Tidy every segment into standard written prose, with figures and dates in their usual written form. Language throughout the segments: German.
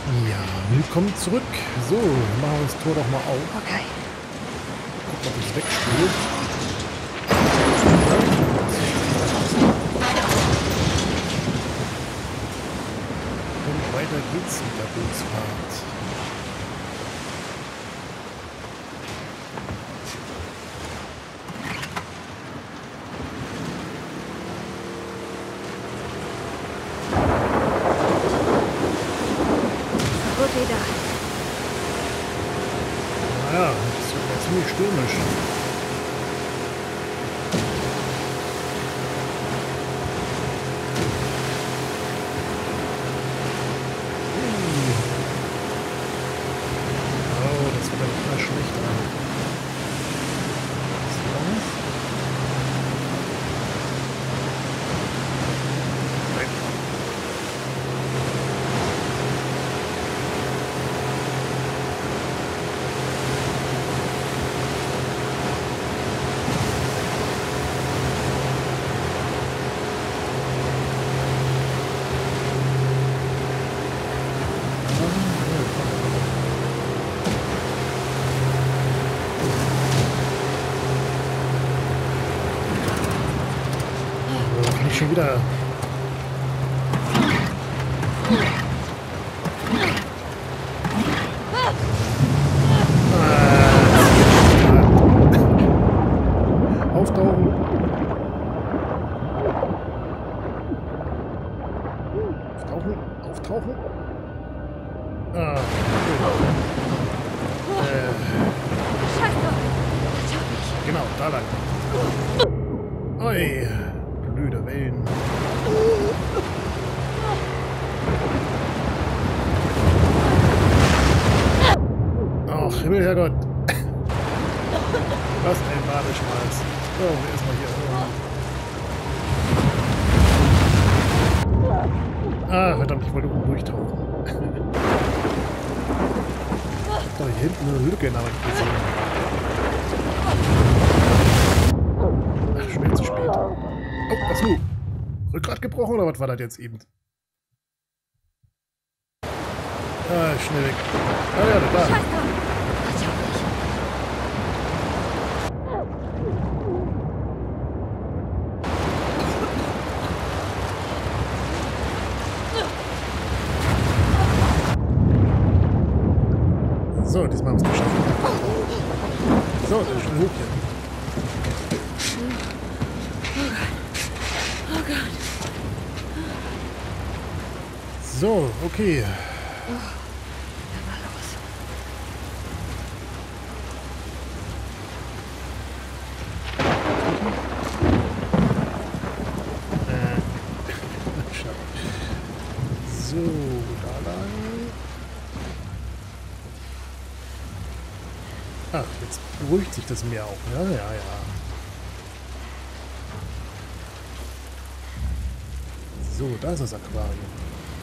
Ja, willkommen zurück. So, machen wir das Tor doch mal auf. Okay. Guck, ob es wegspielt. Und weiter geht's mit der Bootsfahrt. Naja, das wird ja ziemlich stürmisch. Oh, das wird dann immer schlechter. Was ist das? Nein. Nicht schon wieder. Auftauchen. Auftauchen. Auftauchen. Ah. Genau, da lang. Oi. Blöde Wellen. Ach, Himmel, Herrgott. Was ein Badeschmalz. So, erstmal hier. Ah, verdammt, ich wollte oben durchtauchen. Doch, hier hinten eine Lücke, aber nicht gesehen. Ach, schon wieder zu spät. Oh, was nun? Rückgrat gebrochen oder was war das jetzt eben? Ah, schnell weg. Ah ja, da. So, diesmal haben wir es geschafft. So, dann schnell hoch hier. Oh Gott. So, okay. Was war los? So, da lang. Ach, jetzt beruhigt sich das Meer auch. Ja, ja, ja. So, da ist das Aquarium.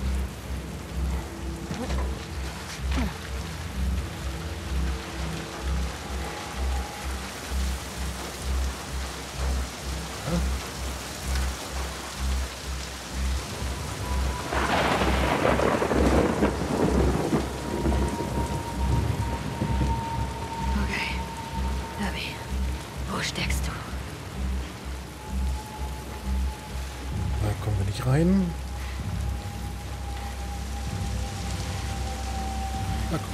Okay. Abby, wo steckst du? Da kommen wir nicht rein. Na komm.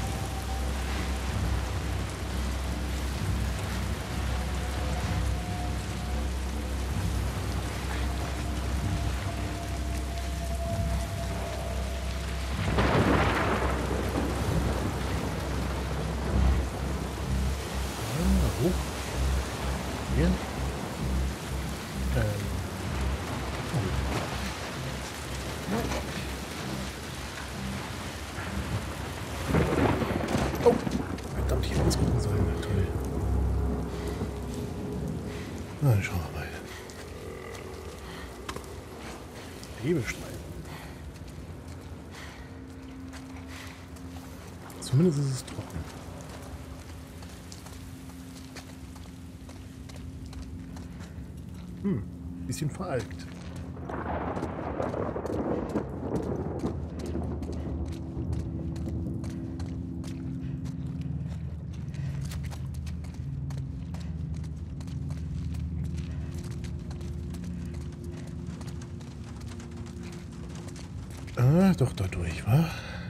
Ah, hoch. Hier. Oh, verdammt, hier muss gucken sollen. Toll. Na, dann schauen wir mal. Hebelstreifen. Zumindest ist es trocken. Bisschen veralkt. Doch da durch, wa?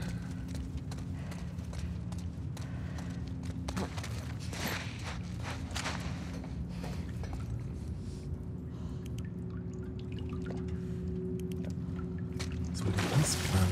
Was soll denn das planen?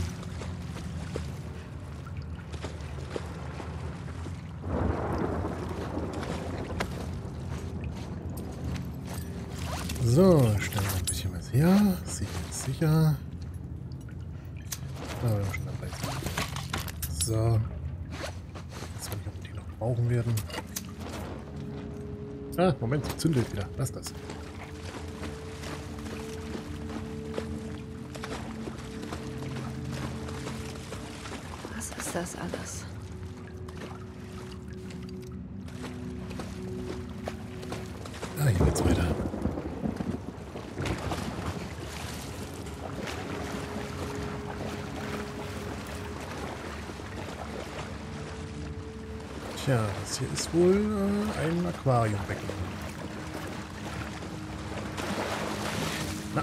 So, stellen wir ein bisschen was her. Sicher ist sicher. Da wir schon dabei sind. So. Jetzt weiß ich, ob wir die noch brauchen werden. Ah, Moment, sie zündet wieder. Lass das. Was ist das alles? Ah, hier geht's weiter. Tja, das hier ist wohl ein Aquariumbecken. Na.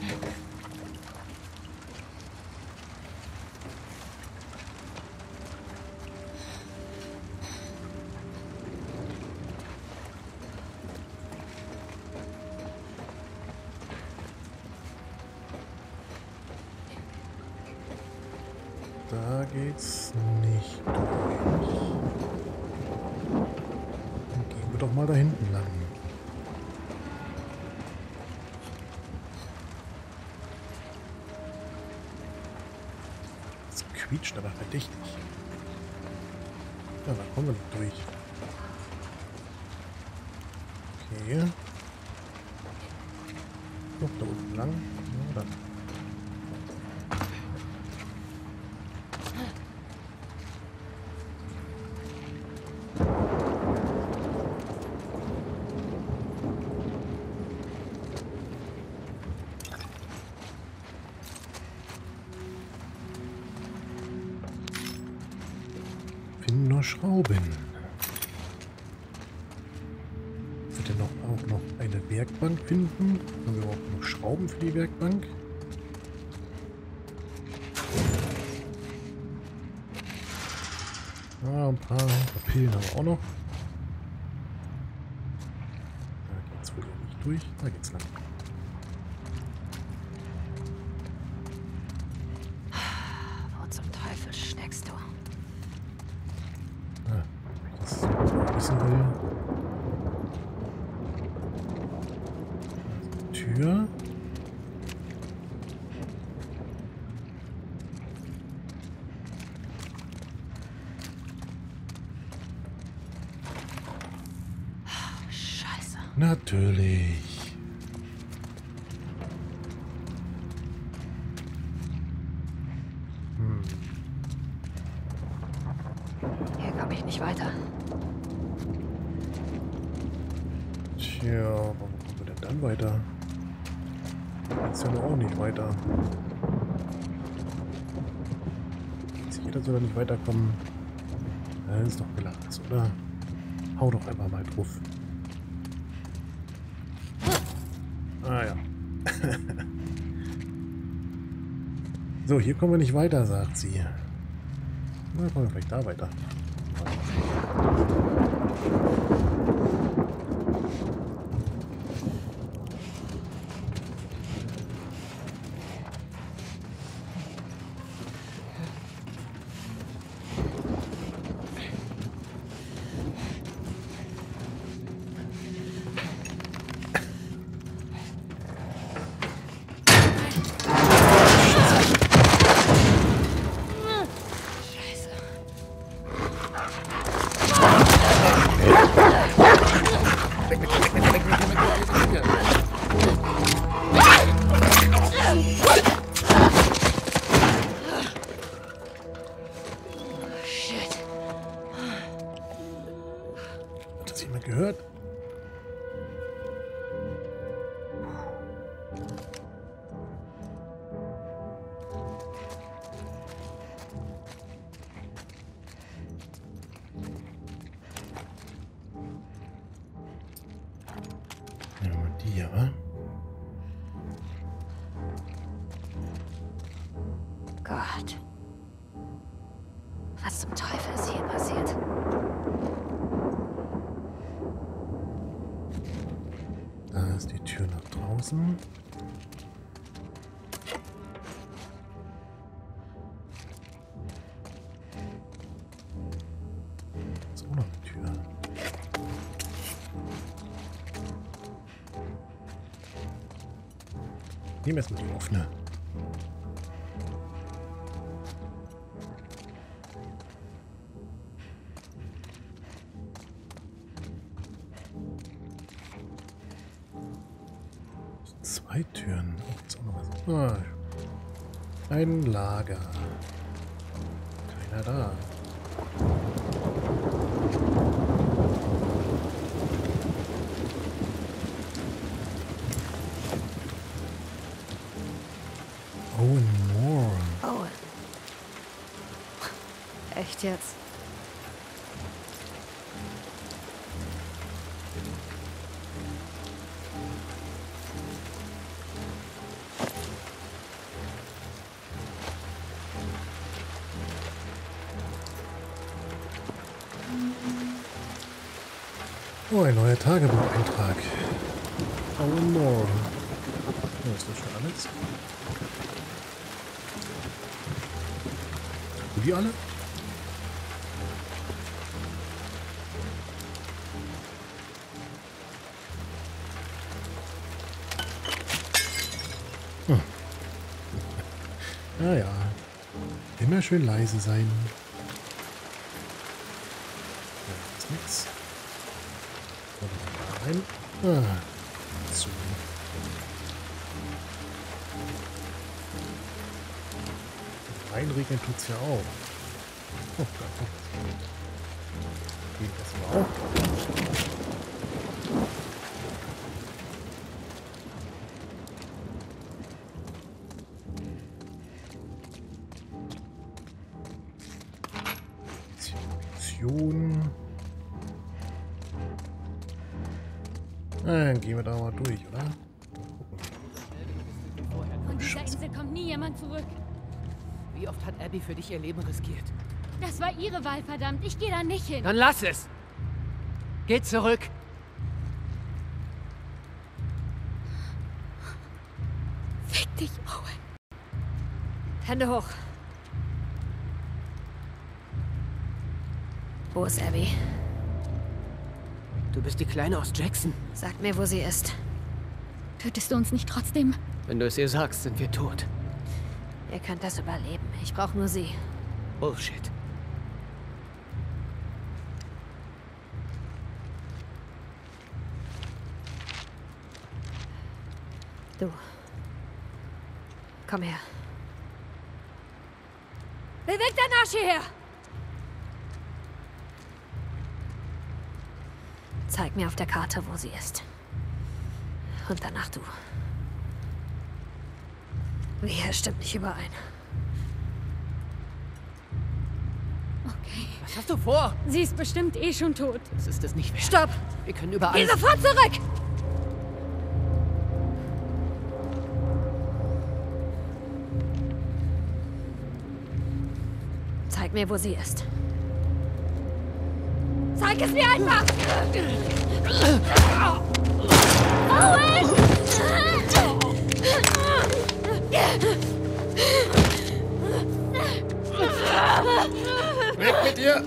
Da geht's nicht durch. Dann gehen wir doch mal da hinten lang. Das quietscht aber verdächtig. Ja, da kommen wir nicht durch. Okay. Noch da unten lang. Ja, dann. Finden nur Schrauben. Wird er auch noch eine Werkbank finden? Haben wir überhaupt noch Schrauben für die Werkbank? Ah, ein paar Pillen haben wir auch noch. Da geht's wohl nicht durch. Da geht's lang. Wo zum Teufel steckst du? Ah, wenn ich das wissen will. Tür. Scheiße. Natürlich. Hier komme ich nicht weiter. Tja, warum kommen wir denn dann weiter? Geht's ja nur auch nicht weiter. Jeder soll da nicht weiterkommen. Das ist doch Glas, oder? Hau doch einfach mal drauf. Ah ja. So, hier kommen wir nicht weiter, sagt sie. Na, kommen wir vielleicht da weiter. Scheiße. Shit. Hat das jemand gehört? Nehmen wir mal die hier, wa? Was zum Teufel ist hier passiert? Da ist die Tür nach draußen. Ist auch noch eine Tür. Nehmen wir erstmal die offene. Zwei Türen. Oh, jetzt auch noch was. Ah, ein Lager. Keiner da. Owen Moore. Owen. Echt jetzt? Oh, ein neuer Tagebucheintrag. Owen Moore. Oh, ist das schon alles? Haben die alle? Hm. Naja. Immer schön leise sein. Da ist nichts. Rein. Ah, so. Reinregeln tut's ja auch. Oh, da kommt es. Geht das mal auch. Mission. Dann gehen wir da mal durch, oder? Von dieser Insel kommt nie jemand zurück. Wie oft hat Abby für dich ihr Leben riskiert? Das war ihre Wahl, verdammt. Ich gehe da nicht hin. Dann lass es! Geh zurück! Fick dich, Owen. Hände hoch. Wo ist Abby? Du bist die Kleine aus Jackson. Sag mir, wo sie ist. Tötest du uns nicht trotzdem? Wenn du es ihr sagst, sind wir tot. Ihr könnt das überleben. Ich brauche nur sie. Bullshit. Du. Komm her. Beweg deinen Arsch hierher! Zeig mir auf der Karte, wo sie ist. Und danach du. Hier stimmt nicht überein. Okay. Was hast du vor? Sie ist bestimmt eh schon tot. Das ist es nicht wert. Stopp! Wir können überall... Geh sofort zurück! Zeig mir, wo sie ist. Zeig es mir einfach! Owen! Weg mit dir!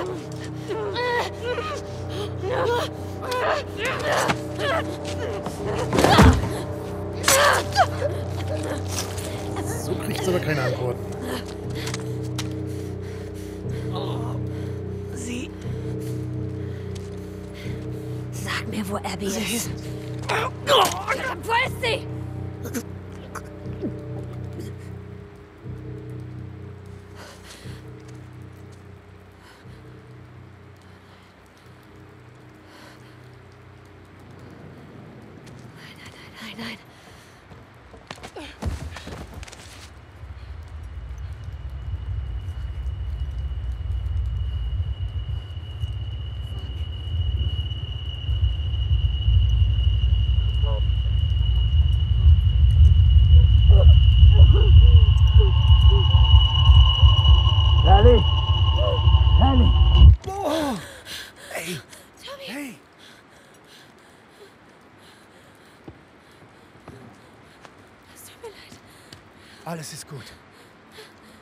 So kriegt sie aber keine Antworten. Sie... Sag mir, wo Abby ist. Verdammt, wo ist sie? Nein, nein. Ellie!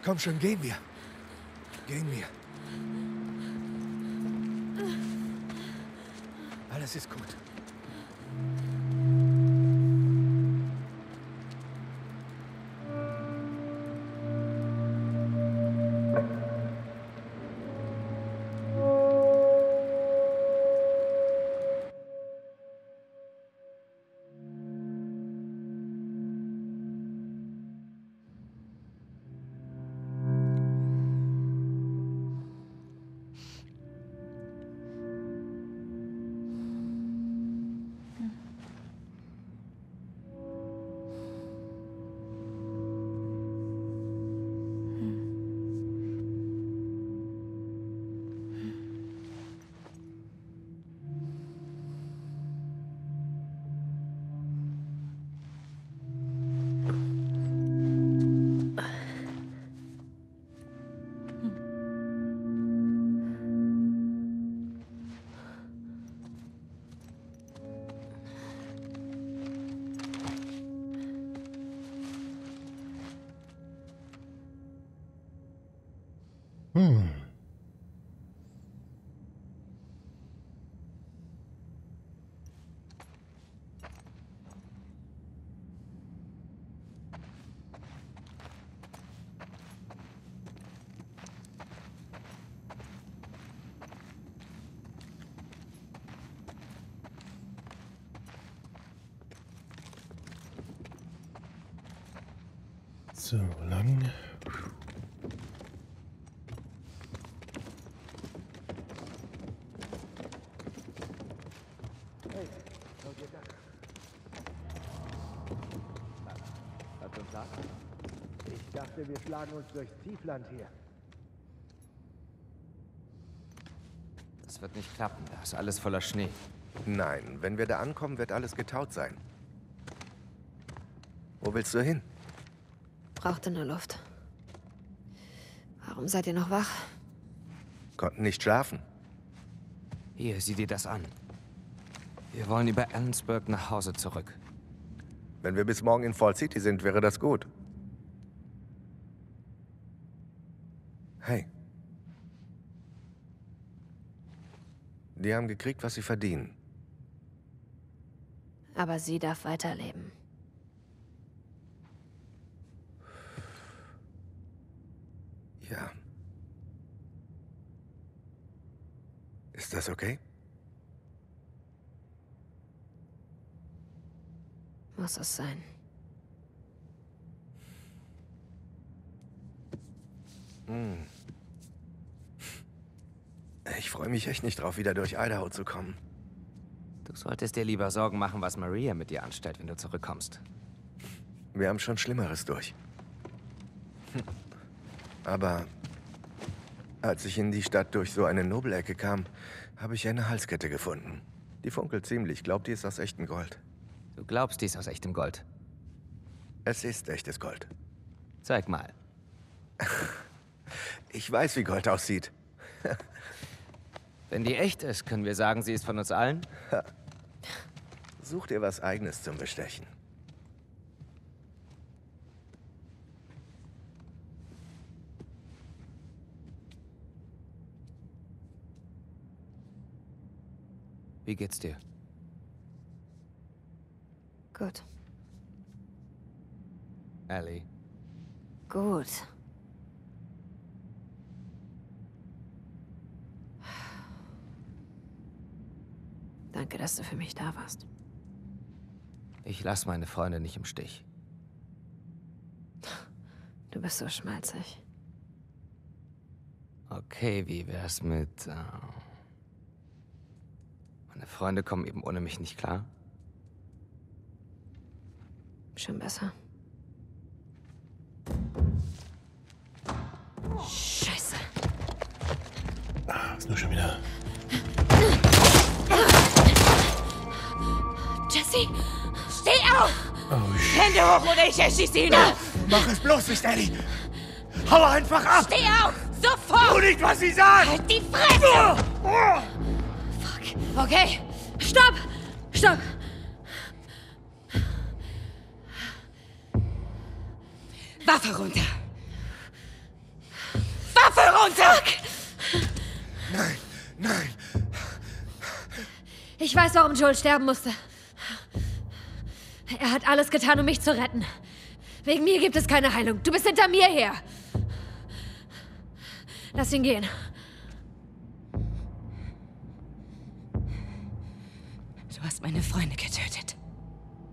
Komm schon, gehen wir. Gehen wir. Alles ist gut. So lang. Hey, schau dir das an. Hast du einen Plan? Ich dachte, wir schlagen uns durchs Tiefland hier. Das wird nicht klappen, da ist alles voller Schnee. Nein, wenn wir da ankommen, wird alles getaut sein. Wo willst du hin? Brauchte nur Luft. Warum seid ihr noch wach? Konnten nicht schlafen. Hier, sieh dir das an. Wir wollen über Ellensburg nach Hause zurück. Wenn wir bis morgen in Fall City sind, wäre das gut. Hey. Die haben gekriegt, was sie verdienen. Aber sie darf weiterleben. Ja. Ist das okay? Muss es sein. Ich freue mich echt nicht drauf, wieder durch Idaho zu kommen. Du solltest dir lieber Sorgen machen, was Maria mit dir anstellt, wenn du zurückkommst. Wir haben schon Schlimmeres durch. Aber als ich in die Stadt durch so eine Nobelecke kam, habe ich eine Halskette gefunden. Die funkelt ziemlich. Glaubt, die ist aus echtem Gold. Du glaubst, die ist aus echtem Gold. Es ist echtes Gold. Zeig mal. Ich weiß, wie Gold aussieht. Wenn die echt ist, können wir sagen, sie ist von uns allen? Such dir was Eigenes zum Bestechen. Wie geht's dir? Gut. Ellie. Gut. Danke, dass du für mich da warst. Ich lasse meine Freunde nicht im Stich. Du bist so schmalzig. Okay, wie wär's mit... Meine Freunde kommen eben ohne mich nicht klar. Schon besser. Scheiße. Ist nur schon wieder. Jesse, steh auf! Oh, Hände hoch oder ich erschieße ihn ab! Mach es bloß nicht, Ellie! Hau einfach ab! Steh auf! Sofort! Tu nicht, was sie sagt! Halt die Fresse! Fuck. Okay. Stopp! Stopp! Waffe runter! Waffe runter! Nein, nein. Ich weiß, warum Joel sterben musste. Er hat alles getan, um mich zu retten. Wegen mir gibt es keine Heilung. Du bist hinter mir her. Lass ihn gehen. Du hast meine Freunde getötet.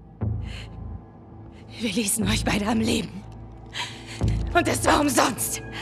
Wir ließen euch beide am Leben. Und es war umsonst.